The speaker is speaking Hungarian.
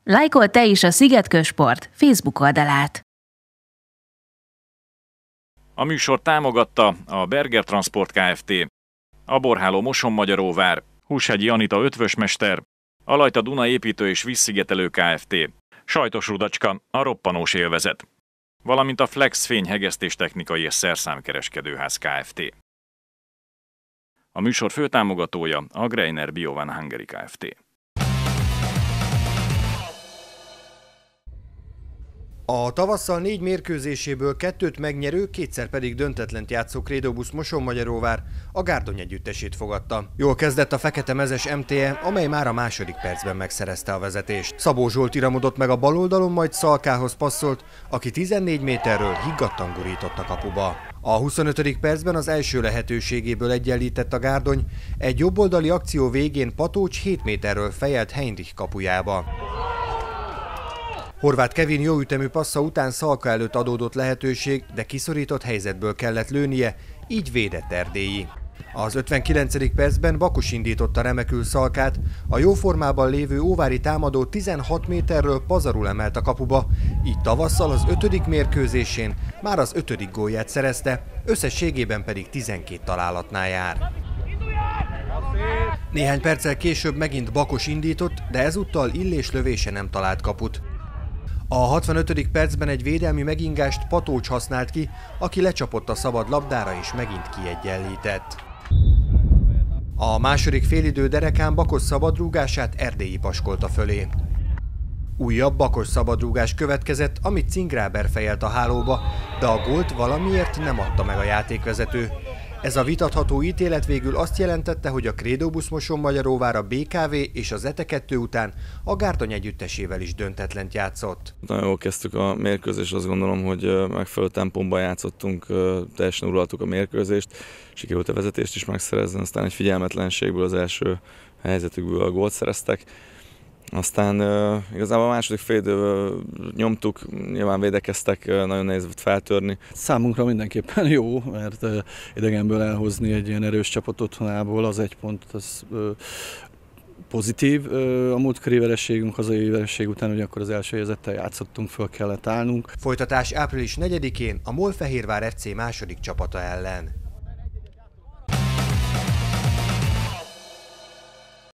Lájkold te is a Szigetközsport Facebook oldalát. A műsor támogatta a Berger Transport Kft., a Borháló Mosonmagyaróvár, Húshegyi Anita ötvösmester, a Lajta Duna építő és vízszigetelő Kft., Sajtos Rudacska, a Roppanós élvezet, valamint a Flex fényhegesztés technikai és szerszámkereskedőház Kft. A műsor főtámogatója a Greiner Bio Van Hungary Kft. A tavasszal 4 mérkőzéséből 2-t megnyerő, 2-szer pedig döntetlent játszó Credobusz Mosonmagyaróvár a Gárdony együttesét fogadta. Jól kezdett a fekete-mezes MTE, amely már a második percben megszerezte a vezetést. Szabó Zsolt iramodott meg a bal oldalon, majd Szalkához passzolt, aki 14 méterről higgadtan gurított a kapuba. A 25. percben az első lehetőségéből egyenlített a Gárdony, egy jobboldali akció végén Patócs 7 méterről fejelt Heinrich kapujába. Horváth Kevin jó ütemű passza után Szalka előtt adódott lehetőség, de kiszorított helyzetből kellett lőnie, így védett Erdélyi. Az 59. percben Bakos indította remekül Szalkát, a jó formában lévő óvári támadó 16 méterről pazarul emelt a kapuba, így tavasszal az 5. mérkőzésén már az 5. gólját szerezte, összességében pedig 12 találatnál jár. Néhány perccel később megint Bakos indított, de ezúttal Illés lövése nem talált kaput. A 65. percben egy védelmi megingást Patócs használt ki, aki lecsapott a szabad labdára és megint kiegyenlített. A második félidő derekán Bakos szabadrúgását Erdélyi paskolta fölé. Újabb Bakos szabadrúgás következett, amit Cingráber fejelt a hálóba, de a gólt valamiért nem adta meg a játékvezető. Ez a vitatható ítélet végül azt jelentette, hogy a Credobusz Mosonmagyaróvár a BKV és az ETE 2 után a Gárdony együttesével is döntetlent játszott. Nagyon jól kezdtük a mérkőzést, azt gondolom, hogy megfelelő tempóban játszottunk, teljesen uraltuk a mérkőzést, sikerült a vezetést is megszerezni, aztán egy figyelmetlenségből az első helyzetükből a gólt szereztek. Aztán igazából a második félidőben nyomtuk, nyilván védekeztek, nagyon nehéz volt feltörni. Számunkra mindenképpen jó, mert idegenből elhozni egy ilyen erős csapat otthonából, az 1 pont, az pozitív. A múltkori vereségünk, hazai vereség után, hogy akkor az első helyzettel játszottunk, föl kellett állnunk. Folytatás április 4-én a Molfehérvár FC második csapata ellen.